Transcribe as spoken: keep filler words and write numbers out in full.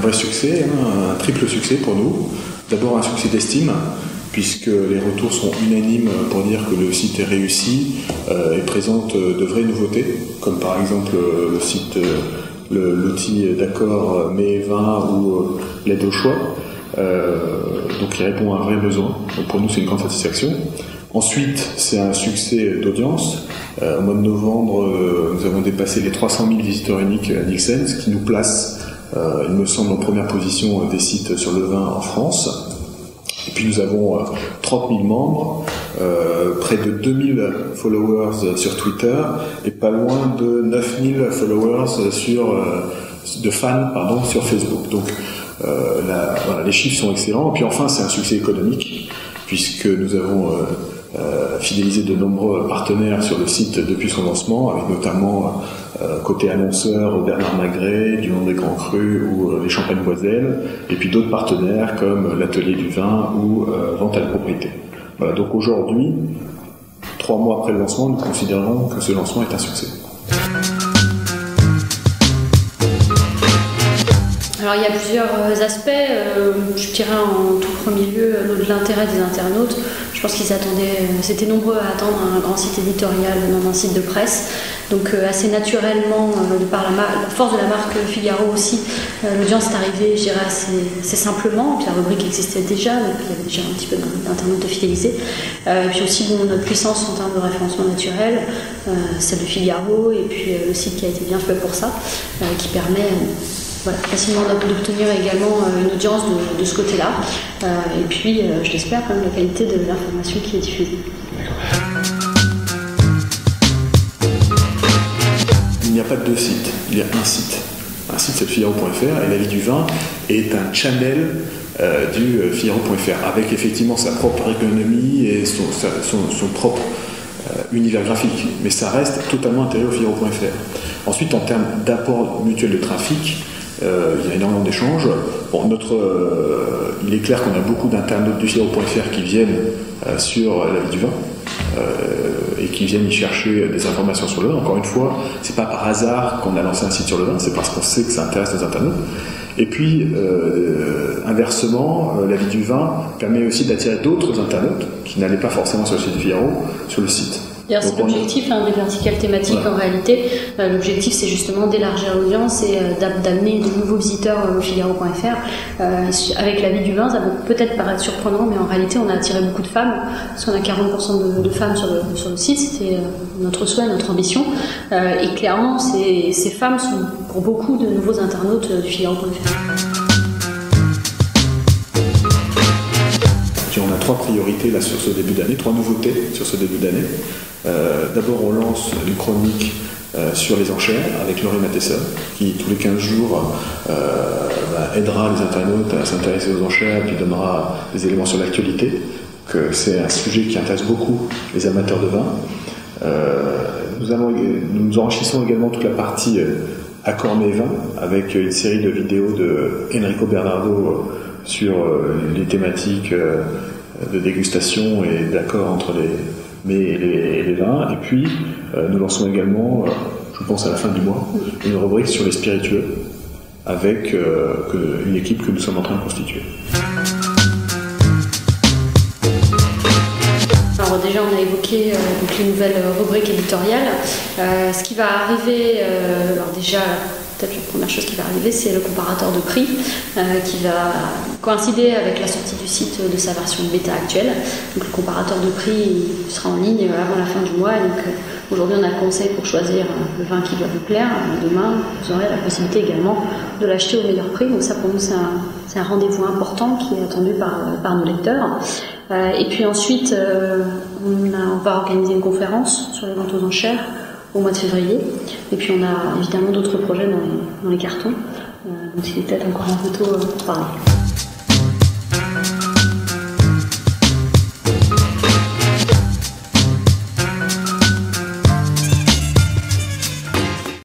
vrai succès, hein, un triple succès pour nous. D'abord un succès d'estime, puisque les retours sont unanimes pour dire que le site est réussi euh, et présente de vraies nouveautés, comme par exemple le site, l'outil d'accord mai vingt ou l'aide au choix. Euh, donc il répond à un vrai besoin. Donc pour nous c'est une grande satisfaction. Ensuite c'est un succès d'audience. Euh, au mois de novembre euh, nous avons dépassé les trois cent mille visiteurs uniques à Nielsen, ce qui nous place, euh, il me semble, en première position des sites sur le vin en France. Et puis nous avons euh, trente mille membres, euh, près de deux mille followers sur Twitter et pas loin de neuf mille followers sur, euh, de fans pardon, sur Facebook. Donc euh, la, voilà, les chiffres sont excellents. Et puis enfin c'est un succès économique puisque nous avons euh, euh, fidélisé de nombreux partenaires sur le site depuis son lancement, avec notamment euh, côté annonceur Bernard Magret, du Monde des Grands Crus ou euh, les Champagnes Boiselles, et puis d'autres partenaires comme l'Atelier du Vin ou euh, Vente à la Propriété. Voilà, donc aujourd'hui, trois mois après le lancement, nous considérons que ce lancement est un succès. Alors il y a plusieurs aspects, euh, je dirais en tout premier lieu l'intérêt des internautes. Je pense qu'ils attendaient, c'était nombreux à attendre un grand site éditorial dans un site de presse. Donc euh, assez naturellement, euh, de par la, la force de la marque Figaro aussi, euh, l'audience est arrivée, je dirais, assez, assez simplement. Et puis la rubrique existait déjà, donc il y avait déjà un petit peu d'internautes de fidélisés. Euh, et puis aussi bon, notre puissance en termes de référencement naturel, euh, celle de Figaro, et puis euh, le site qui a été bien fait pour ça, euh, qui permet euh, Voilà, facilement d'obtenir également une audience de, de ce côté-là. Euh, et puis, euh, je l'espère, quand même, la qualité de l'information qui est diffusée. Il n'y a pas de deux sites, il y a un site. Un site, c'est le Figaro point F R, et La Vie du Vin est un channel euh, du Figaro point F R, avec effectivement sa propre économie et son, sa, son, son propre euh, univers graphique. Mais ça reste totalement intégré au Figaro point F R. Ensuite, en termes d'apport mutuel de trafic, Euh, il y a énormément d'échanges. Bon, notre, euh, il est clair qu'on a beaucoup d'internautes du Figaro point F R qui viennent euh, sur La Vie du Vin euh, et qui viennent y chercher des informations sur le vin. Encore une fois, c'est pas par hasard qu'on a lancé un site sur le vin, c'est parce qu'on sait que ça intéresse nos internautes. Et puis, euh, inversement, euh, La Vie du Vin permet aussi d'attirer d'autres internautes qui n'allaient pas forcément sur le site du Figaro sur le site. C'est l'objectif hein, des verticales thématiques voilà. En réalité. Euh, l'objectif c'est justement d'élargir l'audience et euh, d'amener de nouveaux visiteurs au Figaro point F R. Euh, avec La Vie du Vin, ça peut peut-être paraître surprenant, mais en réalité on a attiré beaucoup de femmes, parce qu'on a quarante pour cent de, de femmes sur le, sur le site, c'était euh, notre souhait, notre ambition. Euh, et clairement, ces, ces femmes sont pour beaucoup de nouveaux internautes du Figaro point F R. On a trois priorités là, sur ce début d'année, trois nouveautés sur ce début d'année. Euh, D'abord, on lance une chronique euh, sur les enchères avec Laurie Mattesson, qui tous les quinze jours euh, bah, aidera les internautes à s'intéresser aux enchères et puis donnera des éléments sur l'actualité. C'est un sujet qui intéresse beaucoup les amateurs de vin. Euh, nous, allons, nous enrichissons également toute la partie euh, Accord Mai vin avec une série de vidéos de Enrico Bernardo euh, sur euh, les thématiques euh, de dégustation et d'accord entre les mets et les, et les vins. Et puis, euh, nous lançons également, euh, je pense à la fin du mois, une rubrique sur les spiritueux avec euh, que, une équipe que nous sommes en train de constituer. Alors déjà, on a évoqué euh, donc les nouvelles rubriques éditoriales. Euh, ce qui va arriver, euh, alors déjà, peut-être la première chose qui va arriver, c'est le comparateur de prix euh, qui va coïncider avec la sortie du site de sa version bêta actuelle. Donc le comparateur de prix il sera en ligne avant la fin du mois. Donc euh, aujourd'hui, on a le conseil pour choisir euh, le vin qui doit vous plaire. Demain, vous aurez la possibilité également de l'acheter au meilleur prix. Donc ça, pour nous, c'est un, c'est un rendez-vous important qui est attendu par, par nos lecteurs. Euh, et puis ensuite, euh, on, a, on va organiser une conférence sur les ventes aux enchères au mois de février. Et puis on a évidemment d'autres projets dans les, dans les cartons. Euh, donc il est peut-être encore un peu tôt pour parler.